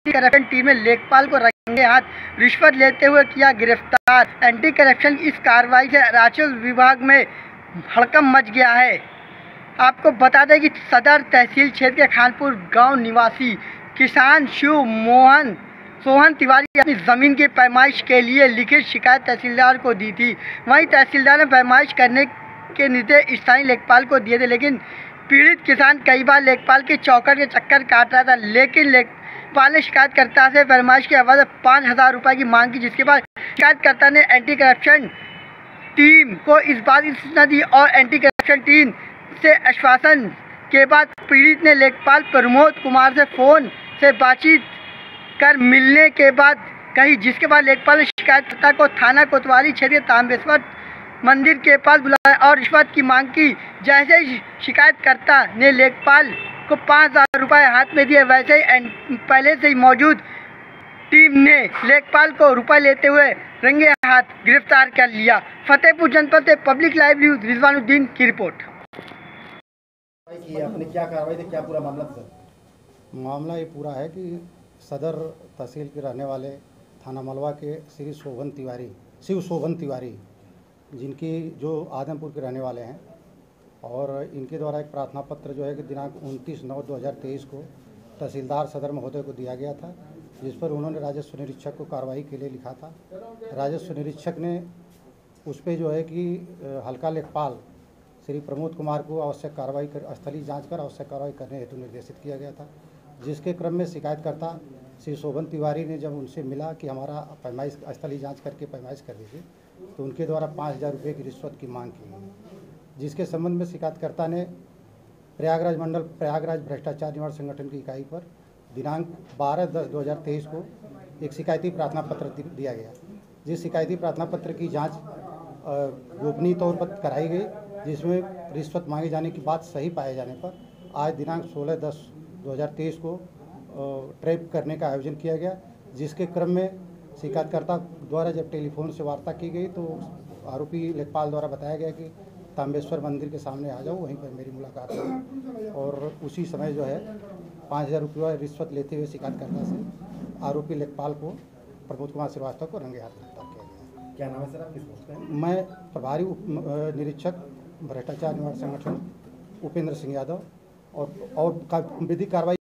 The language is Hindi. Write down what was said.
करप्शन टीम ने लेखपाल को रंगे हाथ रिश्वत लेते हुए किया गिरफ्तार। एंटी करप्शन की इस कार्रवाई से राजस्व विभाग में हड़कंप मच गया है। आपको बता दें कि सदर तहसील क्षेत्र के खानपुर गांव निवासी किसान सोहन तिवारी अपनी ज़मीन की पैमाइश के लिए लिखित शिकायत तहसीलदार को दी थी। वहीं तहसीलदार ने पैमाइश करने के निर्देश स्थानीय लेखपाल को दिए थे, लेकिन पीड़ित किसान कई बार लेखपाल के चौकट के चक्कर काट रहा था। लेकिन लेखपाल ने शिकायतकर्ता से पैमाइश के एवज 5,000 रुपये की मांग की, जिसके बाद शिकायतकर्ता ने एंटी करप्शन टीम को इस बात की सूचना दी और एंटी करप्शन टीम से आश्वासन के बाद पीड़ित ने लेखपाल प्रमोद कुमार से फ़ोन से बातचीत कर मिलने के बाद कही, जिसके बाद लेखपाल ने शिकायतकर्ता को थाना कोतवाली क्षेत्र ताम्बेश्वर मंदिर के पास बुलाया और रिश्वत की मांग की। जैसे ही शिकायतकर्ता ने लेखपाल को 5,000 रुपये हाथ में दिए, वैसे ही पहले से ही मौजूद टीम ने लेखपाल को रुपए लेते हुए रंगे हाथ गिरफ्तार कर लिया। फतेहपुर जनपद से पब्लिक लाइव न्यूज रिजवानुद्दीन की रिपोर्ट। आपने क्या कार्रवाई थी, क्या पूरा मामला था? मामला ये पूरा है कि सदर तहसील के रहने वाले थाना मलवा के शिव शोभन तिवारी जिनकी जो आदमपुर के रहने वाले हैं, और इनके द्वारा एक प्रार्थना पत्र जो है कि दिनांक 29/9/2023 को तहसीलदार सदर महोदय को दिया गया था, जिस पर उन्होंने राजस्व निरीक्षक को कार्रवाई के लिए लिखा था। राजस्व निरीक्षक ने उस पर जो है कि हल्का लेखपाल श्री प्रमोद कुमार को आवश्यक कार्रवाई कर स्थलीय जांच कर आवश्यक कार्रवाई करने हेतु निर्देशित किया गया था, जिसके क्रम में शिकायतकर्ता श्री शोभन तिवारी ने जब उनसे मिला कि हमारा पैमाइश स्थलीय जांच करके पैमाइश कर दीजिए, तो उनके द्वारा 5,000 रुपये की रिश्वत की मांग की गई, जिसके संबंध में शिकायतकर्ता ने प्रयागराज भ्रष्टाचार निवारण संगठन की इकाई पर दिनांक 12/10/2023 को एक शिकायती प्रार्थना पत्र दिया गया, जिस शिकायती प्रार्थना पत्र की जाँच गोपनीय तौर पर कराई गई, जिसमें रिश्वत मांगे जाने की बात सही पाए जाने पर आज दिनांक 16/10/2023 को ट्रैप करने का आयोजन किया गया, जिसके क्रम में शिकायतकर्ता द्वारा जब टेलीफोन से वार्ता की गई तो आरोपी लेखपाल द्वारा बताया गया कि ताम्बेश्वर मंदिर के सामने आ जाओ, वहीं पर मेरी मुलाकात हुई, और उसी समय जो है 5,000 रुपये रिश्वत लेते हुए शिकायतकर्ता से आरोपी लेखपाल को प्रमोद कुमार श्रीवास्तव को रंगे हाथ गिरफ्तार किया गया। क्या नाम है सर, आप किस पोस्ट पे हैं? मैं प्रभारी निरीक्षक भ्रष्टाचार निवारण संगठन उपेंद्र सिंह यादव और विधिक कार्रवाई